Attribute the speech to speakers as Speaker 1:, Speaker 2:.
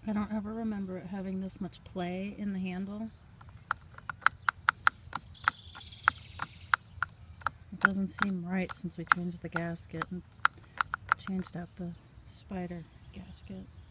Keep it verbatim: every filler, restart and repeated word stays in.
Speaker 1: I don't ever remember it having this much play in the handle. It doesn't seem right since we changed the gasket and changed out the spider gasket.